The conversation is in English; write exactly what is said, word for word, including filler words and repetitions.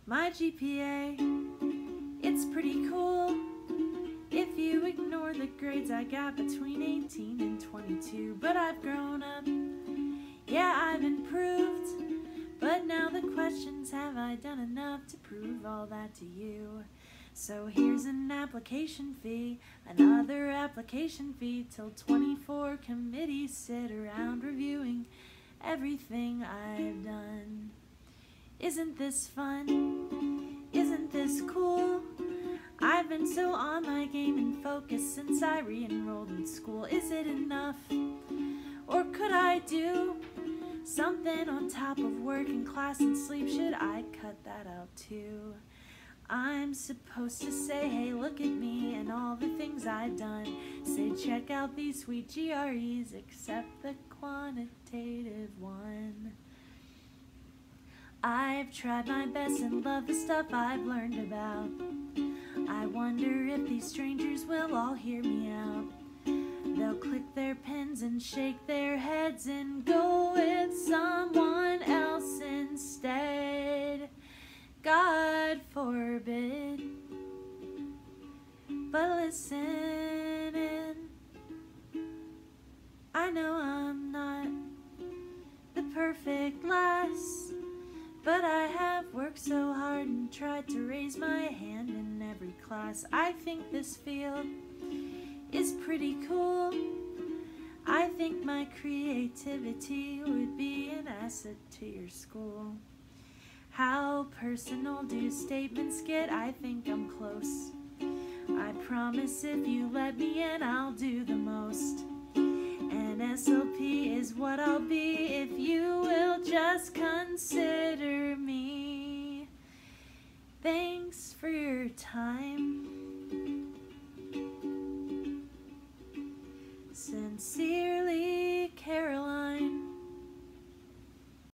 My G P A, it's pretty cool if you ignore the grades I got between eighteen and twenty-two. But I've grown up, yeah, I've improved. But now the question's, have I done enough to prove all that to you? So here's an application fee, another application fee, till twenty-four committees sit around reviewing everything I've done. Isn't this fun? Isn't this cool? I've been so on my game and focused since I re-enrolled in school. Is it enough? Or could I do something on top of work and class and sleep? Should I cut that out too? I'm supposed to say, hey, look at me and all the things I've done. Say, check out these sweet G R Es, except the quantitative one. I've tried my best and love the stuff I've learned about. I wonder if these strangers will all hear me out. They'll click their pens and shake their heads and go with someone else instead. God forbid. But listening, I know I'm not the perfect lass, but I have worked so hard and tried to raise my hand in every class. I think this field is pretty cool. I think my creativity would be an asset to your school. How personal do statements get? I think I'm close. I promise if you let me in, I'll do the most. An S L P is what I'll be if you will just consider me. Thanks for your time. Sincere.